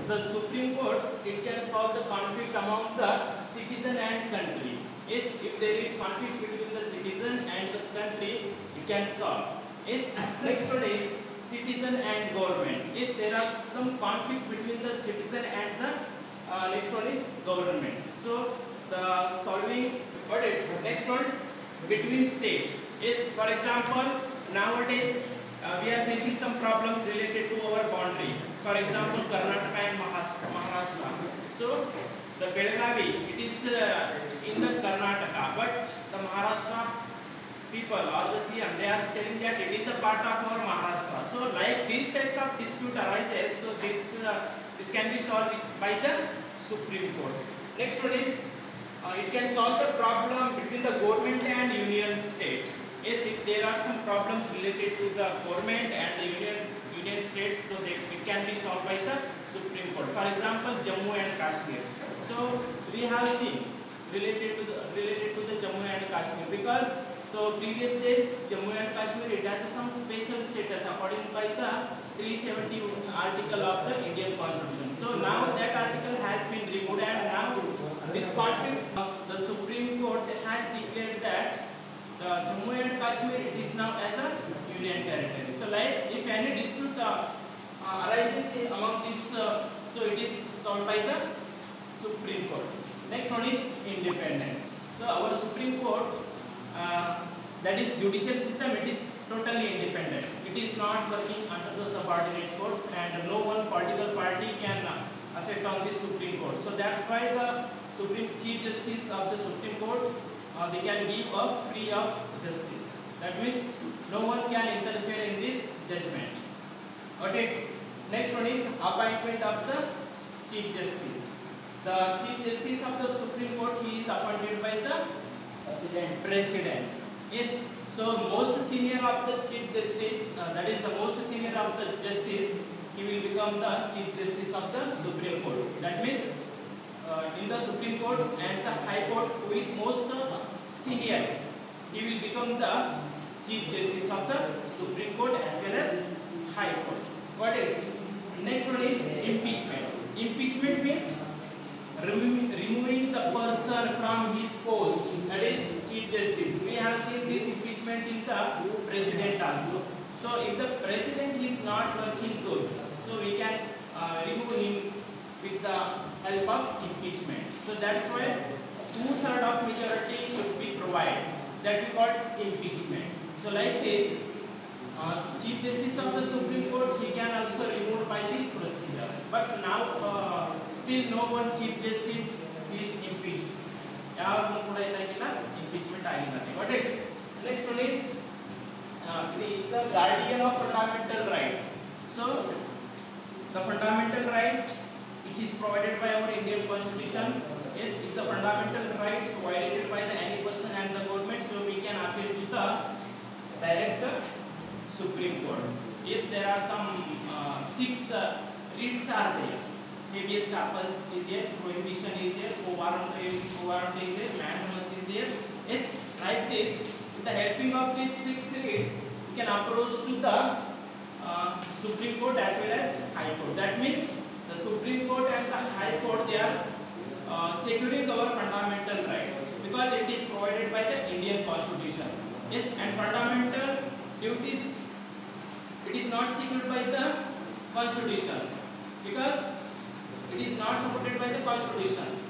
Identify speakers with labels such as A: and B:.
A: the Supreme Court, it can solve the conflict among the citizen and country. Yes, if there is conflict between the citizen and the country, it can solve. Yes, next one is citizen and government. Yes, there are some conflict between the citizen and the next one is government. So the solving, got it. Next one, between state. Yes, for example, nowadays we are facing some problems related to our boundary. For example, Karnataka and Maharashtra. So the Belgavi, it is in the Karnataka, but the Maharashtra people or the CM, they are telling that it is a part of our Maharashtra. So like these types of dispute arises, so this can be solved by the Supreme Court. Next one is it can solve the problem between the government and union state. Yes, if there are some problems related to the government and the union states, so it can be solved by the Supreme Court. For example, Jammu and Kashmir. So we have seen related to the Jammu and Kashmir, because so previous days Jammu and Kashmir, it has some special status according by the 370 article of the Indian Constitution. So now that article has been removed, and now this conflict, the Supreme Court has declared that the Jammu and Kashmir, it is now as a union territory. So like if any dispute arises among this, so it is solved by the Supreme Court. Next one is independent. So our Supreme Court, that is judicial system, it is totally independent. It is not working under the subordinate courts, and no one political party can affect on the Supreme Court. So that's why the Chief Justice of the Supreme Court, they can give a free of justice. That means no one can interfere in this judgment. Okay. Next one is appointment of the Chief Justice. The Chief Justice of the Supreme Court, he is appointed by the President. Yes. So most senior of the Chief Justice, that is the most senior of the Justice, he will become the Chief Justice of the Supreme Court. That means in the Supreme Court and the High Court, who is most senior, he will become the Chief Justice of the Supreme Court as well as High Court. Got it? Next one is impeachment. Impeachment means removing the person from his post, that is Chief Justice. We have seen this impeachment in the President also. So if the President is not working good, so we can remove him with the help of impeachment. So that's why 2/3 of majority should be provided. That we call impeachment. So like this, Chief Justice of the Supreme Court, he can also removed by this procedure. But now still no one Chief Justice is impeached. Impeachment. Got it? Next one is he is a guardian of fundamental rights. So the fundamental right which is provided by our Indian Constitution is, if the fundamental rights violated by any person and the government, so we can appeal to the direct Supreme Court. Yes, there are some 6 writs are there. Habeas corpus is there, prohibition is there, quo warranto is there, mandamus is there. Yes, like this, with the helping of these 6 writs, we can approach to the Supreme Court as well as High Court. That means the Supreme Court and the High Court, they are securing our fundamental rights, because it is provided by the Indian Constitution. Yes, and fundamental duties, it is not secured by the Constitution, because it is not supported by the Constitution.